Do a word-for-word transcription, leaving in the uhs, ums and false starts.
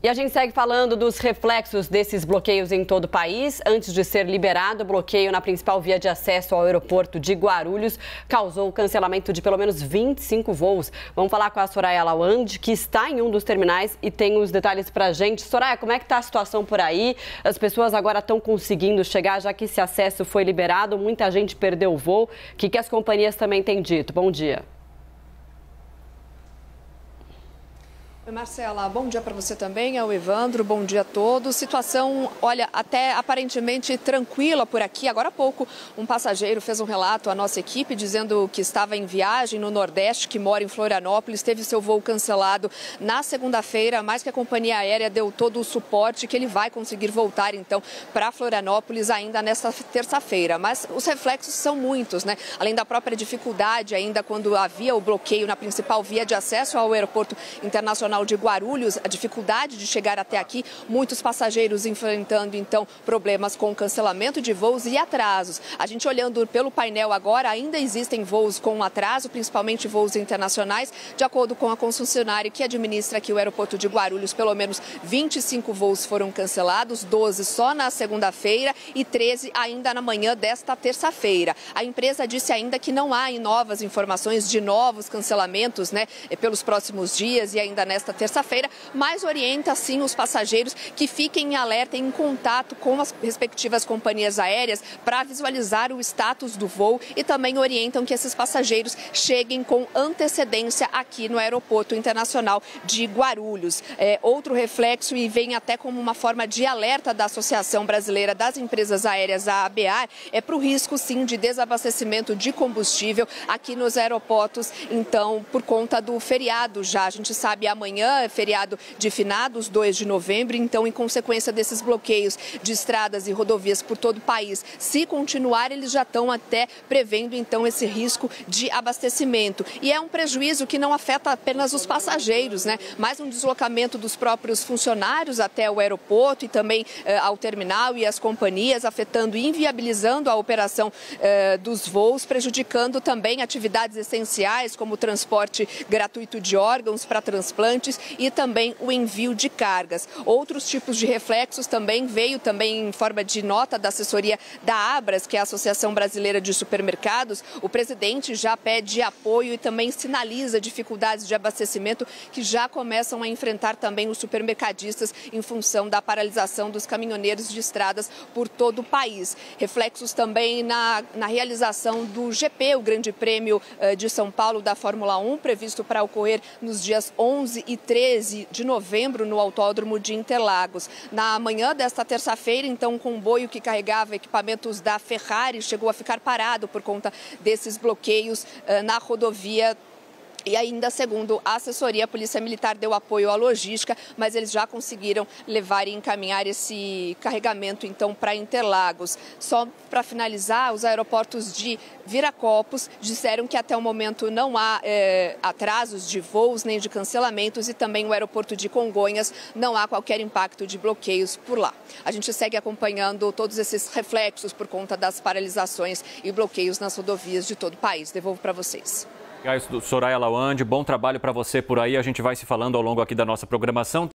E a gente segue falando dos reflexos desses bloqueios em todo o país. Antes de ser liberado, o bloqueio na principal via de acesso ao aeroporto de Guarulhos causou o cancelamento de pelo menos vinte e cinco voos. Vamos falar com a Soraya Lawande, que está em um dos terminais e tem os detalhes pra gente. Soraya, como é que está a situação por aí? As pessoas agora estão conseguindo chegar, já que esse acesso foi liberado, muita gente perdeu o voo. O que, que as companhias também têm dito? Bom dia. Oi, Marcela, bom dia para você também, é o Evandro, bom dia a todos. Situação, olha, até aparentemente tranquila por aqui. Agora há pouco, um passageiro fez um relato à nossa equipe dizendo que estava em viagem no Nordeste, que mora em Florianópolis, teve seu voo cancelado na segunda-feira, mas que a companhia aérea deu todo o suporte que ele vai conseguir voltar, então, para Florianópolis ainda nesta terça-feira. Mas os reflexos são muitos, né? Além da própria dificuldade ainda quando havia o bloqueio na principal via de acesso ao aeroporto internacional de Guarulhos, a dificuldade de chegar até aqui, muitos passageiros enfrentando então problemas com cancelamento de voos e atrasos. A gente olhando pelo painel agora, ainda existem voos com atraso, principalmente voos internacionais. De acordo com a concessionária que administra aqui o aeroporto de Guarulhos, pelo menos vinte e cinco voos foram cancelados, doze só na segunda-feira e treze ainda na manhã desta terça-feira. A empresa disse ainda que não há novas informações de novos cancelamentos, né, pelos próximos dias e ainda nesta terça-feira, mas orienta sim os passageiros que fiquem em alerta, em contato com as respectivas companhias aéreas para visualizar o status do voo e também orientam que esses passageiros cheguem com antecedência aqui no Aeroporto Internacional de Guarulhos. É, outro reflexo, e vem até como uma forma de alerta da Associação Brasileira das Empresas Aéreas, a ABAer, é para o risco sim de desabastecimento de combustível aqui nos aeroportos, então por conta do feriado já, a gente sabe, amanhã Amanhã é feriado de finados, dois de novembro, então em consequência desses bloqueios de estradas e rodovias por todo o país, se continuar, eles já estão até prevendo então esse risco de abastecimento. E é um prejuízo que não afeta apenas os passageiros, né? Mas um deslocamento dos próprios funcionários até o aeroporto e também eh, ao terminal e as companhias, afetando e inviabilizando a operação eh, dos voos, prejudicando também atividades essenciais como o transporte gratuito de órgãos para transplantes e também o envio de cargas. Outros tipos de reflexos também veio também em forma de nota da assessoria da Abras, que é a Associação Brasileira de Supermercados. O presidente já pede apoio e também sinaliza dificuldades de abastecimento que já começam a enfrentar também os supermercadistas em função da paralisação dos caminhoneiros de estradas por todo o país. Reflexos também na, na realização do G P, o Grande Prêmio uh, de São Paulo da Fórmula um, previsto para ocorrer nos dias onze e treze de novembro no Autódromo de Interlagos. Na manhã desta terça-feira, então, um comboio que carregava equipamentos da Ferrari chegou a ficar parado por conta desses bloqueios uh, na rodovia. E ainda, segundo a assessoria, a Polícia Militar deu apoio à logística, mas eles já conseguiram levar e encaminhar esse carregamento, então, para Interlagos. Só para finalizar, os aeroportos de Viracopos disseram que até o momento não há é, atrasos de voos nem de cancelamentos e também o aeroporto de Congonhas não há qualquer impacto de bloqueios por lá. A gente segue acompanhando todos esses reflexos por conta das paralisações e bloqueios nas rodovias de todo o país. Devolvo para vocês. Soraya Lawande, bom trabalho para você por aí. A gente vai se falando ao longo aqui da nossa programação.